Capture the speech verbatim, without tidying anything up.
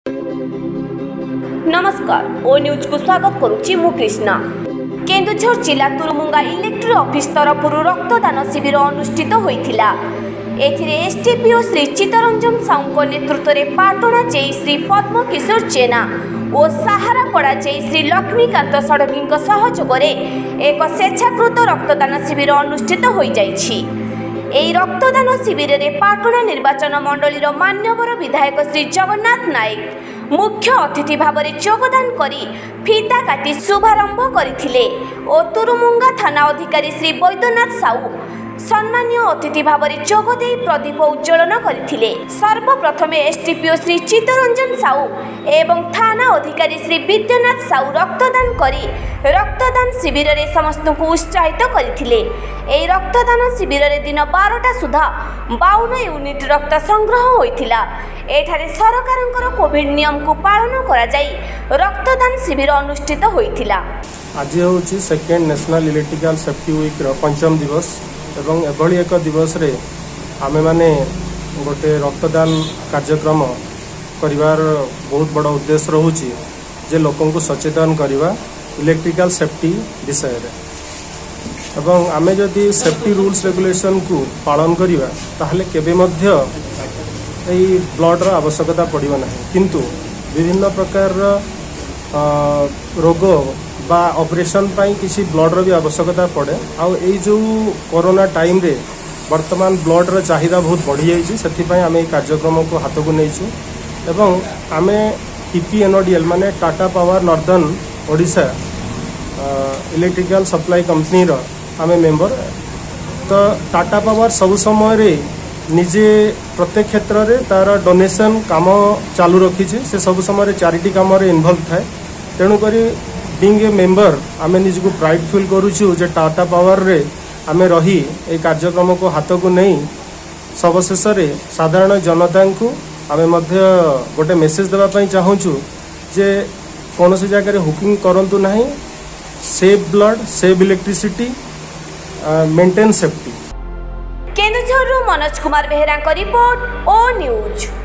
नमस्कार ओ न्यूज को स्वागत करुच्ची मु कृष्णा। केन्दुझर जिला तुरुमुंगा इलेक्ट्री ऑफिस तरफ रक्तदान शिविर अनुष्ठित होइथिला। एथिरे एसडीपीओ श्री चित्तरंजन साहू नेतृत्व में पाटणा जय श्री पद्म किशोर जेना और साहारापड़ा जय श्री लक्ष्मीकांत षडंगी सहयोग में एक स्वेच्छाकृत रक्तदान शिविर अनुष्ठित हो जाइछि। एही रक्तदान शिविर में पाटणा निर्वाचन मंडली मान्यवर विधायक श्री जगन्नाथ नायक मुख्य अतिथि भाव में योगदान करी फीता काटी शुभारंभ करथिले और तुरुमुंगा थाना अधिकारी श्री वैद्यनाथ साहू सम्मानीय अतिथि भाव में जोगदे प्रदीप उज्ज्वलन करथिले। सर्वप्रथम एसडीपीओ श्री चित्तरंजन साहू एवं थाना अधिकारी श्री विद्यानाथ साहू रक्तदान करी रक्तदान शिविर में समस्त को उत्साहित करथिले। एही रक्तदान शिविर में दिन बारटा सुधा बावन यूनिट रक्त संग्रह होइथिला। एठारे सरकारंकर कोविड नियम को पालन करा जाई रक्तदान शिविर अनुष्ठित होइथिला। आज होची second national electrical safety week रो पंचम दिवस एवं एभली एक दिवस रे आमे माने गोटे रक्तदान कार्यक्रम करिवार बहुत बड़ा उद्देश्य रहुची जे लोकन को सचेतन करिवा इलेक्ट्रिकल सेफ्टी विषय रे एवं आमे जदि सेफ्टी रूल्स रेगुलेशन को पालन करिवा ताहले केबे मध्य एई ब्लड रो आवश्यकता पड़िबो नाही। किंतु विभिन्न प्रकार रोग बा ऑपरेशन पाई किसी ब्लड रो भी आवश्यकता पड़े। आउ ए जो कोरोना टाइम रे वर्तमान ब्लड रो चाहिदा बहुत बढ़ी जाइए से आम कार्यक्रम को हाथ को नहीं एवं आम टीपीएनओडीएल माने Tata Power Northern Odisha Electrical Supply Company रो आम मेंबर। तो टाटा पावर सब समय रे निजे प्रत्येक क्षेत्र रे तार डोनेशन काम चालू रखी से सब समय चैरिटी काम रे इन्वॉल्व थाए। तेणुक बीइंग ए मेंबर आम निज को प्राइड फील करूँ जे टाटा पावर रे आम रही ए कार्यक्रम को हाथ को नहीं सबशेष साधारण जनता को आम गोटे मेसेज देवाई चाहूँ जे कौन सी जगह हुकिंग करंतु नहीं। Save blood save electricity maintain safety. Keonjhar Manoj Kumar Behera report ओ न्यूज।